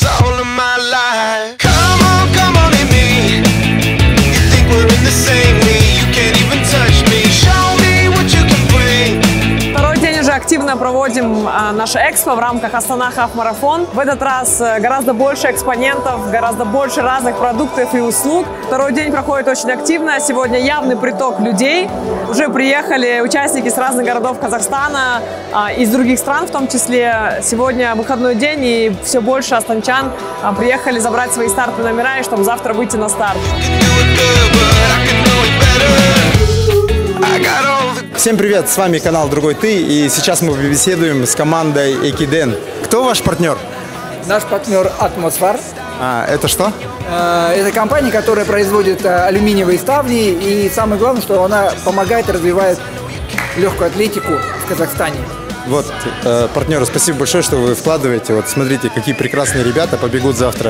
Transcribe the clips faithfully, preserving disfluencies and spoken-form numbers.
all of my life. Come on, come on in me. You think we're in the same league? You can't even touch me. Show me what you can bring. Второй день уже активно проводим а, наше экспо в рамках Астана Half Marathon. В этот раз гораздо больше экспонентов, гораздо больше разных продуктов и услуг. Второй день проходит очень активно. Сегодня явный приток людей. Уже приехали участники с разных городов Казахстана, а, из других стран в том числе. Сегодня выходной день, и все больше астанчан а, приехали забрать свои стартовые номера, чтобы завтра выйти на старт. Всем привет, с вами канал Другой Ты, и сейчас мы беседуем с командой Экиден. Кто ваш партнер? Наш партнер Атмосфер. А, это что? Это компания, которая производит алюминиевые ставни, и самое главное, что она помогает и развивает легкую атлетику в Казахстане. Вот, э, партнеры, спасибо большое, что вы вкладываете. Вот смотрите, какие прекрасные ребята побегут завтра.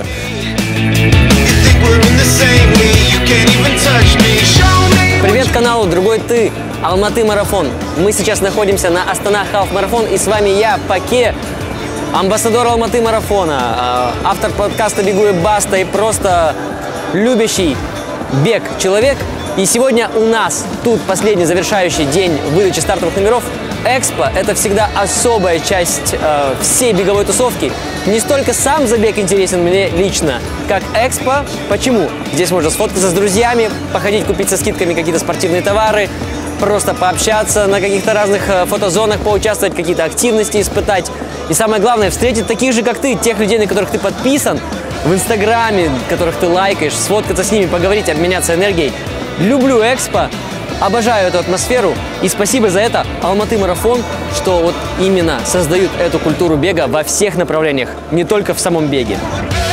Привет каналу Другой Ты, Алматы Марафон. Мы сейчас находимся на Астана Half Marathon, и с вами я, Паке, амбассадор Алматы Марафона, автор подкаста «Бегу и баста» и просто любящий бег человек. И сегодня у нас тут последний завершающий день выдачи стартовых номеров. Экспо – это всегда особая часть э, всей беговой тусовки. Не столько сам забег интересен мне лично, как экспо. Почему? Здесь можно сфоткаться с друзьями, походить, купить со скидками какие-то спортивные товары, просто пообщаться на каких-то разных э, фотозонах, поучаствовать в какие-то активности, испытать. И самое главное – встретить таких же, как ты, тех людей, на которых ты подписан, в Инстаграме, которых ты лайкаешь, сфоткаться с ними, поговорить, обменяться энергией. Люблю экспо. Обожаю эту атмосферу, и спасибо за это Алматы Марафон, что вот именно создают эту культуру бега во всех направлениях, не только в самом беге.